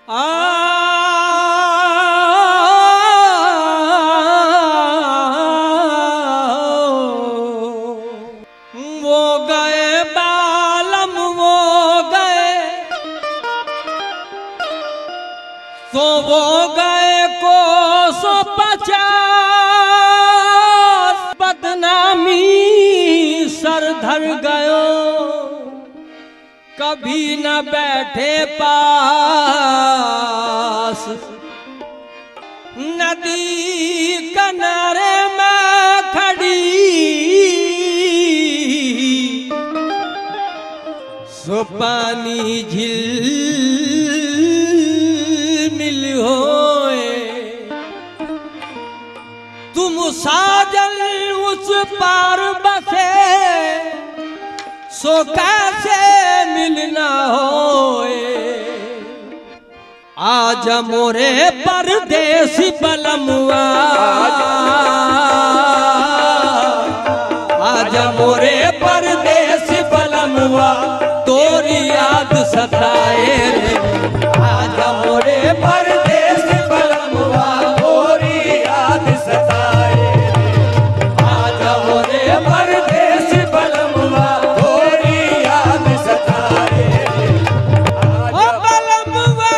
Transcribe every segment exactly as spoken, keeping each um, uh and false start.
वो गए बालम वो गए तो वो गए को सौ पचास बदनामी सर धर गयो कभी न बैठे पास नदी किनारे में खड़ी सो पानी झिल मिल होए तुम साजल उस पार बसे सो कैसे मिलना होए आज मोरे परदेसी बलमुआ आज मोरे परदेसी बलमुआ तोरी याद सताए रे आज मोरे परदेसी बलमुआ तोरी याद सताए आज मोरे परदेसी बलमुआ तोरी याद सताए ओ बलमुआ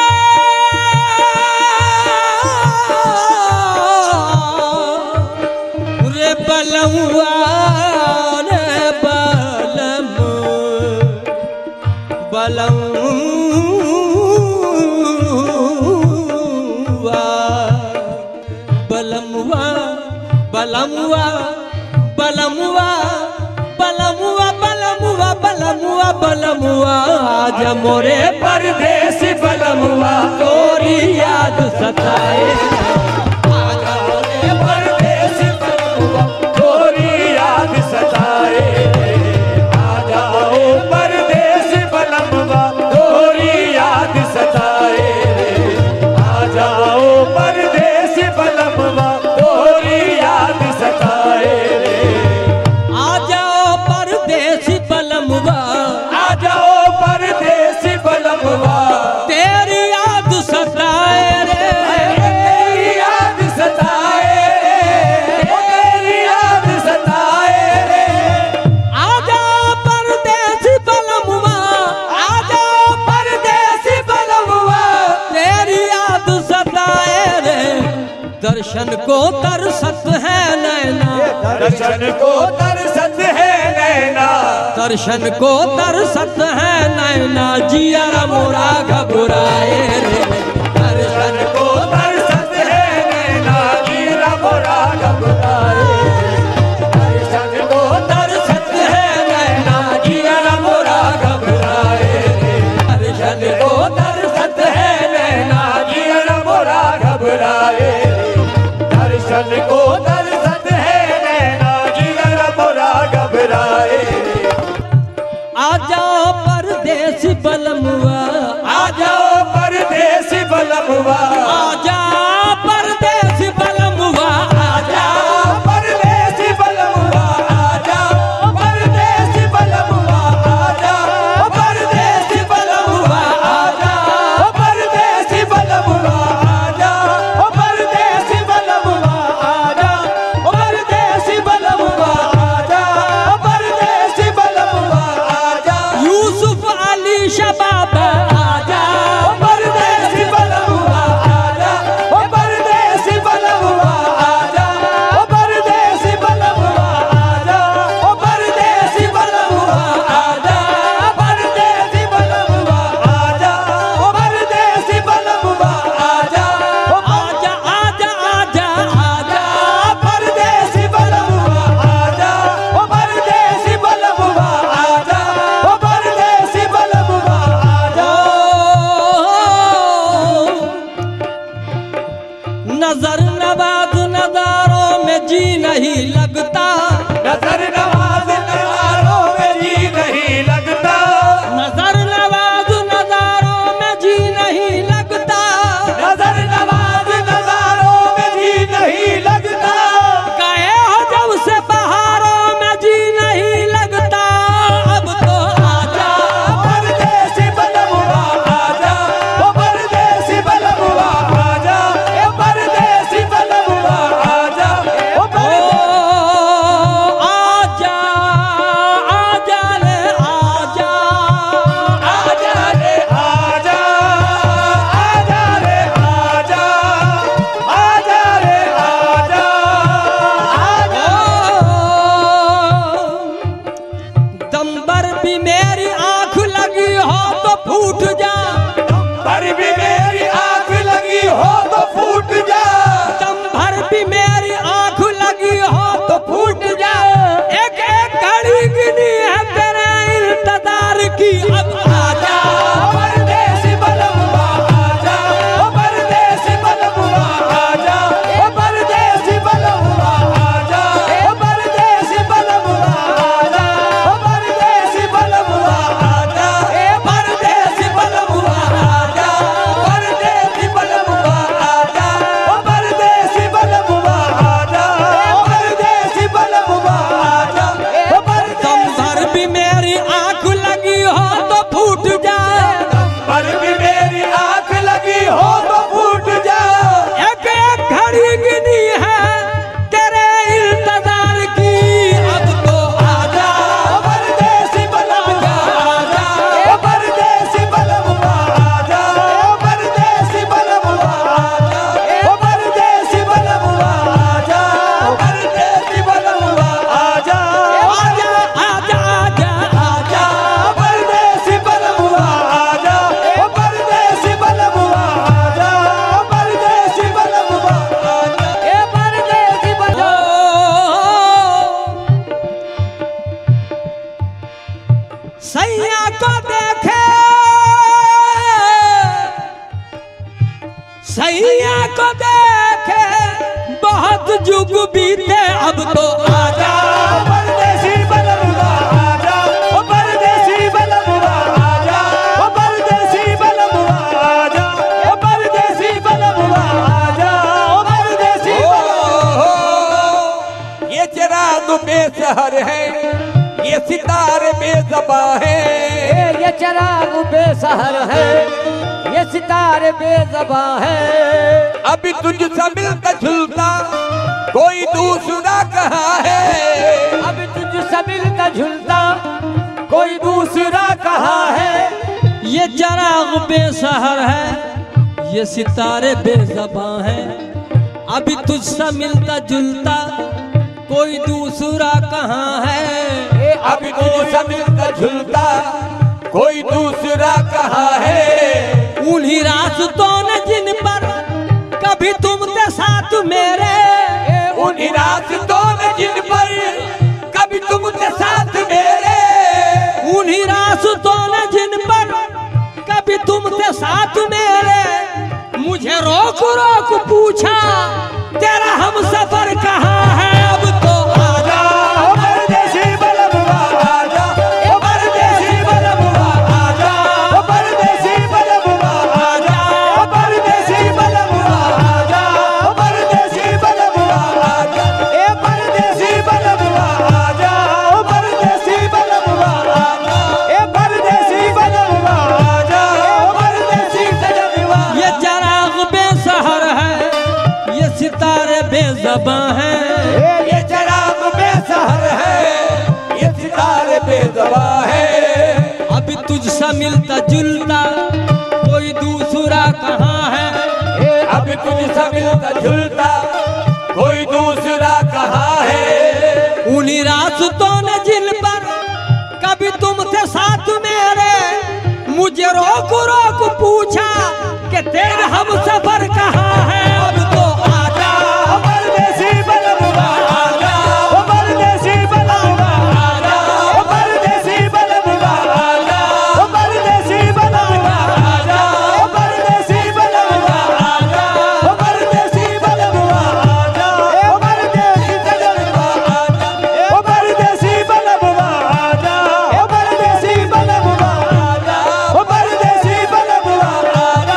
रे बलमुआ रे बलम बलमुआ बलमुआ बलमुआ बलमुआ बलमुआ बलमुआ बलमुआ बलमुआ आज मोरे परदेसी बलमुआ तोरी याद सताए आज मोरे परदेसी बलमुआ तोरी याद सताए आज आओ परदेसी बलमुआ तोरी याद सताए आ जाओ परदेसी बलमुआ तोरी याद सताए आ जाओ परदेसी बलमुआ आ जाओ परदेसी बलमुआ तेरी याद सताए रे तेरी याद सताए तेरी याद सताए रे आ जाओ परदेसी बलमुआ आ जाओ परदेसी बलमुआ तेरी याद सताए रे दर्शन को तरसत है नैना दर्शन को तरसत है नैना दर्शन को तरसत है नैना जिया मोरा घबराए रे दर्शन को तरसत है नैना जिया मोरा घबराए दर्शन को तरसत है नैना जिया मोरा घबराए दर्शन को तरसत है नैना जिया मोरा घबराए दर्शन को तरसत है नैना जिया मोरा घबराए आ जाओ परदेसी बलमुआ आ जाओ परदेसी बलमुआ आ जाओ परदेसी बलमुआ आ जाओ परदेसी बलमुआ आ जाओ परदेसी बलमुआ आ जाओ परदेसी बलमुआ आ जाओ परदेसी बलमुआ आ जाओ परदेसी बलमुआ आ सैया को देखे बहुत जुग बीते, अब तो आजा परदेसी बलमुआ आजा, ओ परदेसी बलमुआ आजा, ओ परदेसी बलमुआ आजा, ओ परदेसी बलमुआ आजा, ओ परदेसी बलमुआ। ये चिराग बेसहर है, ये सितारे बेज़बां है, ये चिराग बेसहर है, ये सितारे बेज़बां है। अभी तुझसे मिलता जुलता कोई दूसरा कहाँ है, अभी तुझसे मिलता झुलता कोई दूसरा कहाँ है। ये चिराग बेसहर है, ये सितारे बेज़बां है, अभी तुझसे मिलता जुलता कोई दूसरा कहाँ है। अभी तुझसे मिलता झुलता कोई दूसरा कहाँ है। उन्हीं रास्तों ने जिन पर कभी तुम थे साथ मेरे, उन्हीं रास्तों ने जिन पर कभी तुम थे साथ मेरे, उन्हीं रास्तों ने जिन पर कभी तुम थे साथ मेरे। मुझे रोक रोक पूछा तेरा हम सफर कहाँ है, अब तो आजा ओ परदेसी बलमुआ आजा, ओ परदेसी बलमुआ आजा, ओ परदेसी बलमुआ आजा, ओ परदेसी बलमुआ आजा, ओ परदेसी बलमुआ आजा, ए परदेसी बलमुआ आजा, ओ परदेसी बलमुआ आजा, ए परदेसी बलमुआ आजा, ओ परदेसी सजनवा। ये चिराग बेसहर है, ये सितारे बेज़बां है। ये चिराग बेसहर है, ये सितारे बेज़बां है। अभी तुझसे मिलता जुलता कोई दूसरा कहाँ है। अभी तुझसे मिलता झुलता कोई दूसरा कहाँ है। उन्हीं रास्तों ने जिन पर कभी तुम थे साथ मेरे, मुझे रोक रोक पूछा कि तेरा हम सफर कहाँ है, अब तो आजा ओ परदेसी बलमुआ आजा, ओ परदेसी बलमुआ आजा, ओ परदेसी बलमुआ आजा, ओ परदेसी बलमुआ आजा, ओ परदेसी बलमुआ आजा, ओ परदेसी बलमुआ आजा, ओ परदेसी सजनवा आजा, ओ परदेसी बलमुआ आजा, ओ परदेसी बलमुआ आजा, ओ परदेसी बलमुआ आजा।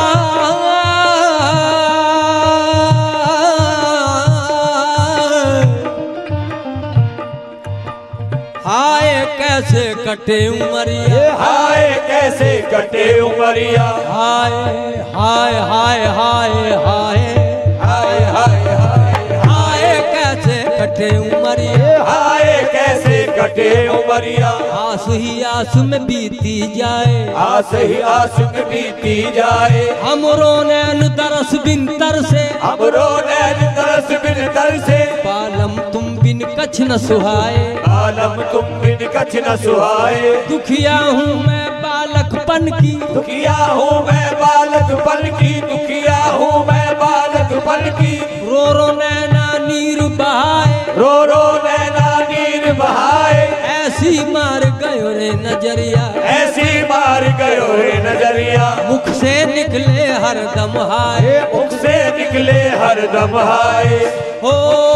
हाय कैसे कटे उमरिया, हाय कैसे कटे उमरिया, हाय हाय हाय हाय हाय हाय हाय हाय हाय कैसे कटे उमरिया, हाय कैसे कटे उमरिया। आस ही आस में बीती जाए, आस ही आस में बीती जाए, हमरो नैन तरस बिन तरसे, हमरो नैन तरस बिन तरसे, पालम तुम बिन कछ न सुहाए। आलम तुम बिन कछ न सुहाए। दुखिया हूँ मैं बालकपन की, दुखिया हूँ मैं बालकपन की, दुखिया हूँ मैं बालकपन की, रो रो नैना नीर बहाए, रो रो नैना नीर बहाए। ऐसी मार गयो रे नजरिया, ऐसी मार गयो रे नजरिया, मुख से निकले हर दम हाय, मुख से निकले हर दम हाय, हो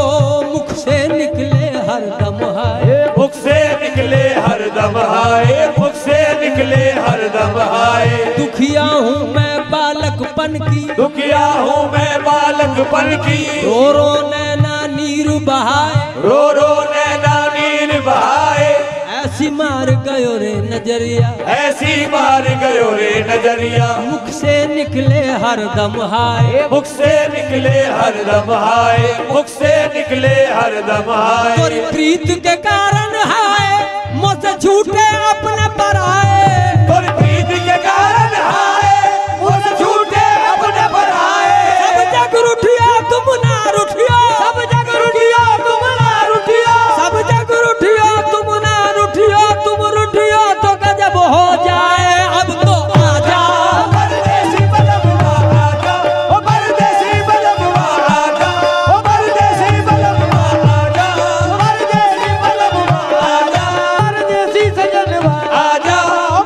मुख से निकले हर दम हाय। मुख से निकले हर दम हाय, मुख से निकले हर दम हाय। दुखिया हूँ मैं बालकपन की, दुखिया हूँ मैं बालकपन की, रो रो नैना नीर बहाए, रो रो नैना नीर बहाए। ऐसी मार गयो रे नजरिया, ऐसी मार गयो रे नजरिया, मुख से निकले हर दम हाय, मुख से निकले हर दम हाय, मुख से निकले हर दम हाय। तोरी प्रीत के कारण हाय, मुझसे झूठे अपने पर आए, तोरी प्रीत के कारण हाय, मुझसे झूठे अपने पर आए। सब जग रुठिया तुम ना रुठिया, सब जग रुठिया तुम ना रुठिया, सब जग रुठिया तुम ना रुठिया, तुम रुठिया तो गजब हो जाए, अब तो आजा परदेसी बलमुआ आजा, ओ परदेसी बलमुआ आजा, ओ परदेसी बलमुआ आजा, परदेसी बलमुआ आजा, परदेसी सजनवा आजा, ओ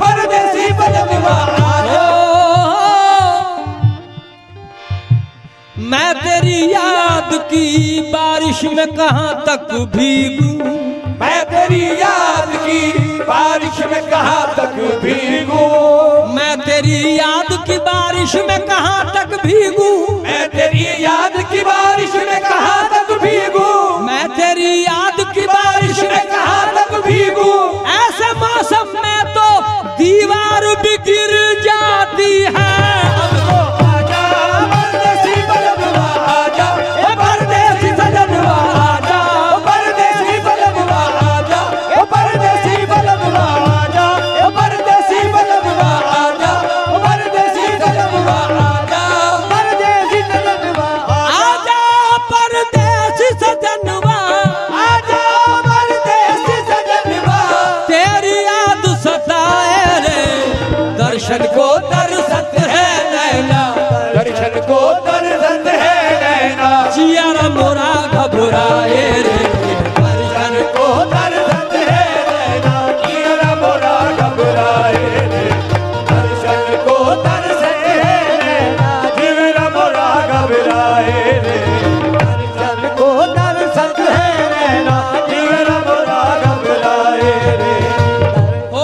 मैं तेरी याद की बारिश में कहाँ तक भीगूं, मैं तेरी याद की बारिश में कहाँ तक भीगूं, मैं तेरी याद की बारिश में कहाँ तक भीगूं, मैं तेरी याद की बारिश में कहाँ तक भीगूं, मैं तेरी याद की बारिश में कहाँ तक भीगूं। ऐसे मौसम में तो दीवार भी गिर जाती है। आजा परदेसी बलबुआ आजा, ओ परदेसी सजनवा आजा, ओ परदेसी बलबुआ आजा, ओ परदेसी बलबुआ आजा, ओ परदेसी बलबुआ आजा, ओ परदेसी सजनवा आजा, परदेसी सजनवा आजा परदेसी सजनवा आजा, परदेसी सजनवा। तेरी याद सताए रे, दर्शन को तरसत है नैना, दर्शन को दर्द है नैना, जिया मोरा घबराए रे, दर्शन को दर्द है नैना, जिया मोरा घबराए रे, दर्शन को दर्द है नैना, जिया मोरा घबराए रे, दर्शन को दर्द है नैना, जिया मोरा घबराए रे। ओ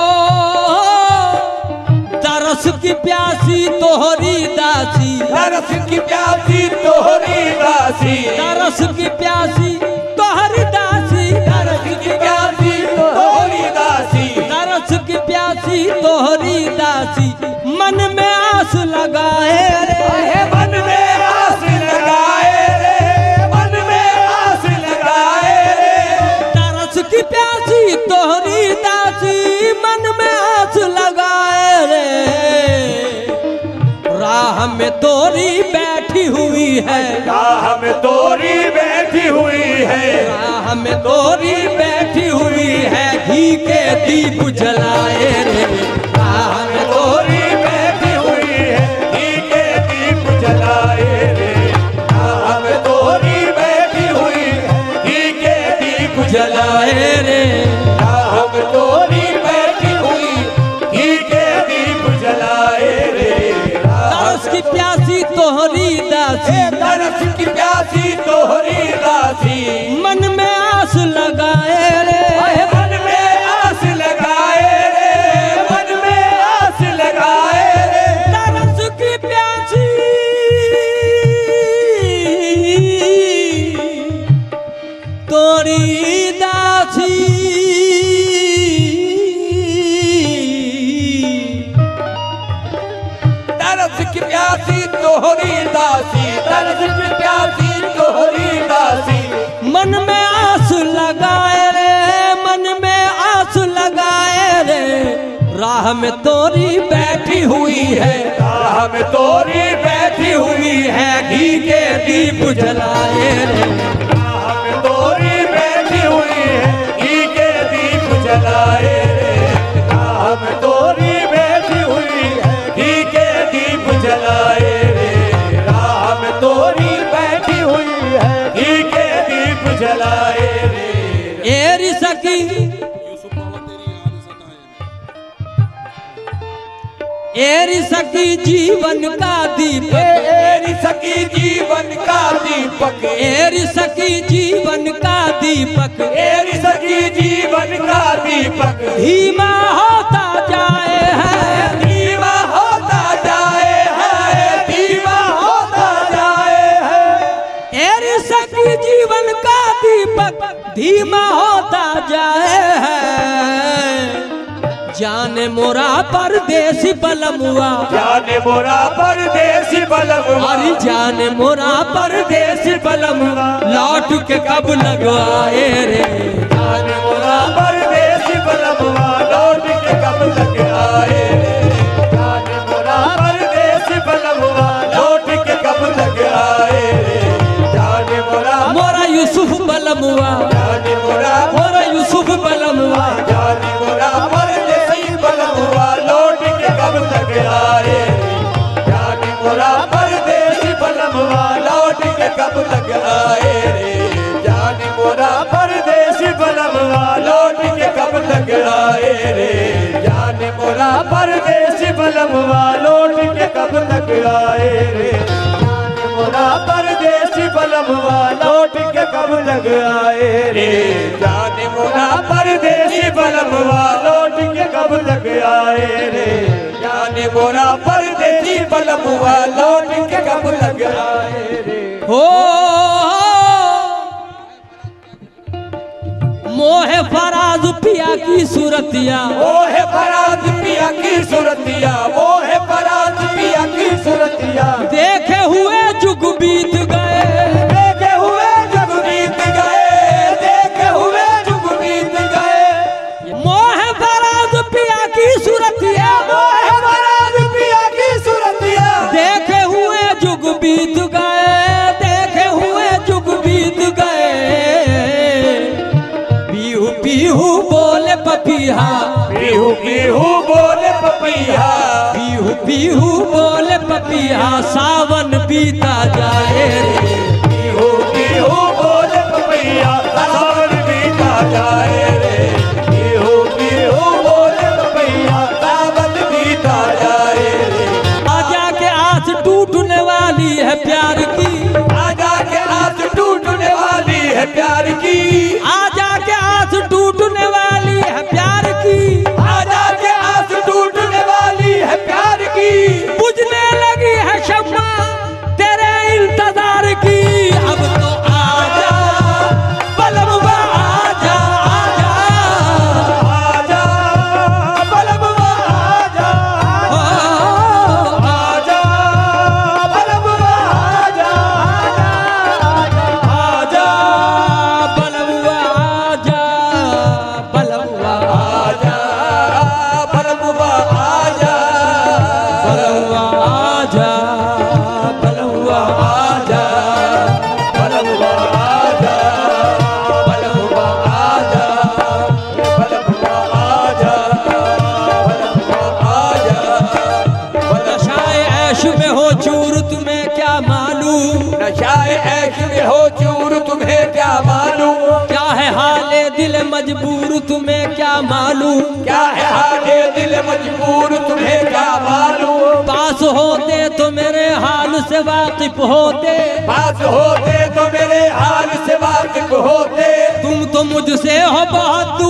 तरस की प्यासी तोहरी दासी, तरस की प्यासी तोहरी दासी, तरस की प्यासी तोहरी दासी, तरस की प्यासी तोहरी दासी, तरस की प्यासी तोहरी दासी, मन में आस लगाए रे, मन में आस लगाए रे, मन में आस लगाए रे, तरस की प्यासी तोहरी दासी, मन में आस लगाए रे, राह में तोरी बैठी हुई है, राह में तोरी बैठी हुई है, राह में तोरी बैठी हुई है, घी के दीप जलाए रे, राह में तोरी तोरी बैठी हुई है, घी के दीप जलाए रे, राह में तोरी बैठी हुई है, घी के दीप जलाए रे, राह में तोरी बैठी हुई, घी के दीप जलाए रे, तरस की प्यासी तोहरी दासी, तरस की प्यासी तोहरी दासी, मन में आस लगाए रे, मन में आस लगाए रे, मन में आस लगाए रे, तरस की प्यासी तोरी दासी, तरस की प्यासी तोहरी दासी, तरस की प्यासी तोहरी दासी, मन में आस लगाए रे, मन में आस लगाए रे, राह में तोरी बैठी हुई है, राह में तोरी बैठी हुई है, घी के दीप जलाए रे, राह में तोरी बैठी हुई है, घी के दीप जलाए रे, राह में तोरी बैठी हुई है, घी के दीप जलाए रे, राह में तोरी बैठी हुई है, घी के दीप जलाए रे। एरी सकी एरी सकी जीवन का दीपक, एरी सकी जीवन का दीपक, एरी सकी जीवन का दीपक, एरी सकी जीवन का दीपक, धीमा होता जाए है, धीमा होता जाए है, धीमा होता जाए है, एरी सकी जीवन का दीपक, धीमा होता जाए है, जाने मोरा परदेसी बलमुआ, जाने मोरा परदेसी बलमुआ, अरे जाने मोरा परदेसी बलमुआ, लौट के कब लगवाए रे, जाने मोरा परदेसी बलमुआ, लौट के कब लग आए रे, जाने मोरा परदेसी बलमुआ, लौट के कब लग आए रे, जाने मोरा मोरा यूसुफ बलमुआ, जाने मोरा मोरा यूसुफ बलमुआ, जाने मोरा परदेसी बलमुआ, लौट के कब लग आए रे, जाने मोरा परदेसी बलमुआ, लौट के कब लग आए रे, जाने मोरा परदेसी बलमुआ, लौट के कब लग आए रे, जाने मोरा परदेसी बलमुआ, लौट के कब लग आए रे, जाने मोरा पर बलमुआ लौट के कब लग आए रे जाने मोरा परदेसी बलमुआ लौट के कब लग आए रे जाने मोरा परदेसी बलमुआ लौट के कब लग आए रे हो मोहे फराज पिया की सूरतिया वो है फराज पिया की सूरतिया वो है फराज पिया की सूरतिया देखे हुए जुग बीत गए देखे हुए जुग बीत गए देखे हुए जुग बीत गए मोहे फराज पिया की सूरतिया वो है फराज पिया की सूरतिया देखे हुए जुग बीत गए देखे हुए जुग बीत गए पीहू पीहू बोले पपीहा पीहू पीहू बोले पपैया पीहू पीहू बोले पपीहा सावन बीता जाए रे पीहू पीहू बोले पपैया सावन बीता जाए रे पीहू पीहू बोले पपैया सावन बीता जाए रे आजा के आस टूटने वाली है प्यार की आजा के आस टूटने वाली है प्यार की आजा के आस टूटने वाली है प्यार की आजा के आस टूटने वाली है प्यार की बुझने लगी है शम्मा तेरे इंतजार की अब तो आजा बलमुआ आजा आजा आजा बलमुआ आजा ओ, आजा बलमुआ आजा आजा बलमुआ आजा बलमुआ आजा बलमुआ आजा बलमुआ आजा बलमुआ आजा बलमुआ आजा बलमुआ आजा बलमुआ आजा बलमुआ आजा नशाए ऐश में हो चूर तुम्हें क्या मालूम नशाए ऐश में हो चूर तुम्हें क्या मालूम क्या है हाले दिल मजबूर तुम्हें क्या मालूम क्या है हाले दिल मजबूर तुम्हें क्या मालूम पास होते तो मेरे हाल से वाकिफ होते पास होते तो मेरे हाल से वाकिफ होते तुम तो मुझसे हो बहुत